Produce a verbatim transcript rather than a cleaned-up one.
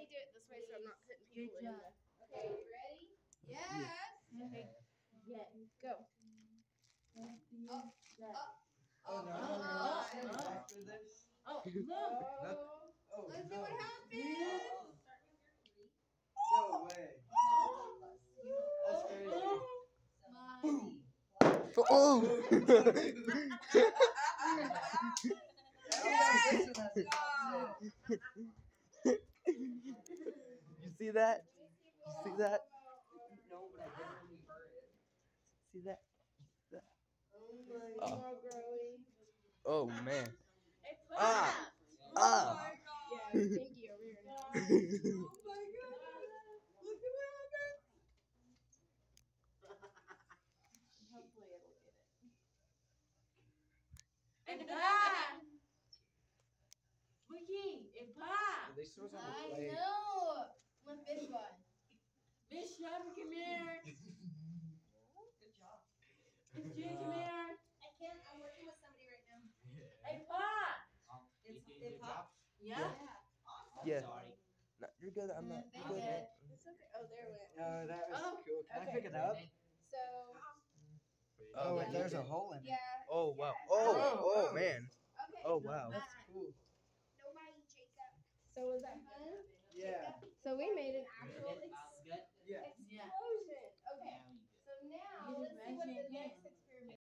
do it this way so I'm not putting people in the. Okay, you ready? Yes. Okay. Yeah. Go. Up, up. Oh no! Oh, Oh, oh, after this. oh, no. Oh, Let's see no. what happens. No way. That's crazy. Smiley. Oh! Yes. You see that? You see that? No, but I definitely heard it. See that? Oh my Oh. God, Growly. Oh man. It's Ah! Oh Ah! my God. Yeah, Pinky over here now. Oh my God. Look at what happened. Hopefully it'll get it. It popped! Wiki, it popped! They still have I to play. know. My fish one. Miss Shelby, come here. Good job. Miss Jen, come here. I can't. I'm working with somebody right now. It popped! It's, it popped? Yeah? Yeah. No, you're good. I'm not. They You're good. did. It's okay. Oh, there it went. Oh, that was Oh, cool. Can okay. I pick it up? So. Oh, Yeah. there's a hole in it. Yeah. Oh wow. yeah. Oh Oh, oh man. Okay. Oh wow. That's cool. Nobody, Jacob. So was that fun? Yeah. So we made an actual